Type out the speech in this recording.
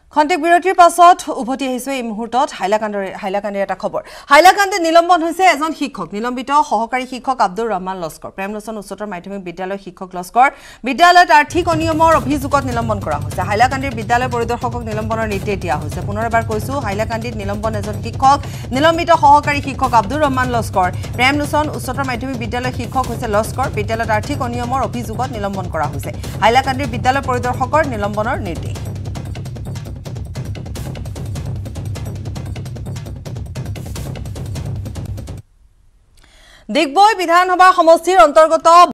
খন্তেক বিৰতিৰ পাছত উভতি আহিছে এই মুহূৰ্তত হাইলাকান্দিৰ এটা খবৰ হাইলাকান্দিত নিলম্বন হৈছে এজন শিক্ষক নিলম্বিত সহকাৰী শিক্ষক আব্দুৰ ৰহমান লস্কৰ প্ৰেমলোচন উচ্চতৰ মাধ্যমিক বিদ্যালয় শিক্ষক লস্কৰ বিদ্যালয়ত আৰ্থিক অনিয়মৰ অভিযোগত নিলম্বন কৰা হৈছে হাইলাকান্দিৰ বিদ্যালয় পৰিদৰ্শকক নিলম্বনৰ নিৰ্দেশ দিয়া হৈছে পুনৰবাৰ কৈছো হাইলাকান্দিত নিলম্বন এজন শিক্ষক নিলম্বিত সহকাৰী শিক্ষক আব্দুৰ ৰহমান লস্কৰ প্ৰেমলোচন উচ্চতৰ মাধ্যমিক বিদ্যালয় শিক্ষক হৈছে লস্কৰ বিদ্যালয়ত আৰ্থিক অনিয়মৰ অভিযোগত নিলম্বন কৰা হৈছে হাইলাকান্দিৰ বিদ্যালয় পৰিদৰ্শকৰ নিলম্বনৰ নিৰ্দেশ দিগবৈ বিধানসভা সমষ্টিৰ অন্তৰ্গত